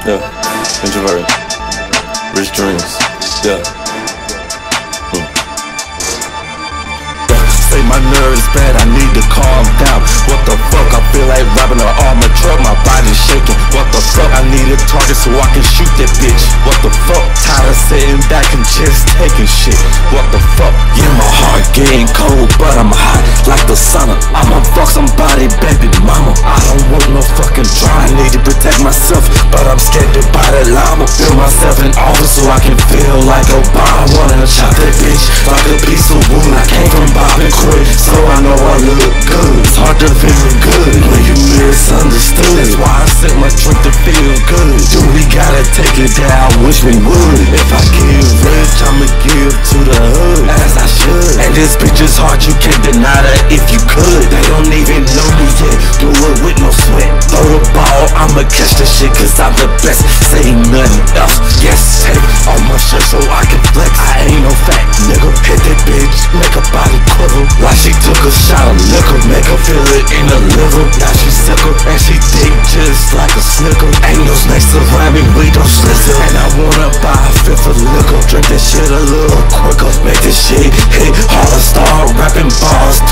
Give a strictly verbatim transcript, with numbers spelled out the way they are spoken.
Yeah, introvert. Rich dreams. Yeah. Hmm. Say my nerves bad, I need to calm down. What the fuck, I feel like robbing an armored truck. My body's shaking, what the fuck, I need a target so I can shoot that bitch. What the fuck, tired of sitting back and just taking shit. What the fuck, yeah, my heart getting cold, but I'm hot like the sauna. I'ma fuck somebody, baby mama. I don't want no fucking drama. I need to protect myself, but I'm scared to buy that llama. Feel myself in office so I can feel like Obama. I wanna chop that bitch like a piece of wood. I came from Bob and Quit, so I know I look good. It's hard to feel good when you misunderstood. That's why I sip my drink to feel good. Do we gotta take it down? Wish we would. If I give rich, I'ma give to the hood, as I should. And this bitch is hard, you can't deny that if you could. They don't even know me yet, do it with no sweat. Throw the ball, I'ma catch the shit, cause I'm the best. Say nothing else, yes, take on my shirt so I can flex. I ain't no fat nigga. Hit that bitch, make her body quiver like she took a shot of liquor. Make her feel it in her liver. Now she sicker, and she thick just like a snicker. Ain't no snakes around me, we don't slither. And I wanna buy a fifth of liquor. Drink that shit a little quicker. Make this shit hit harder, start rapping bars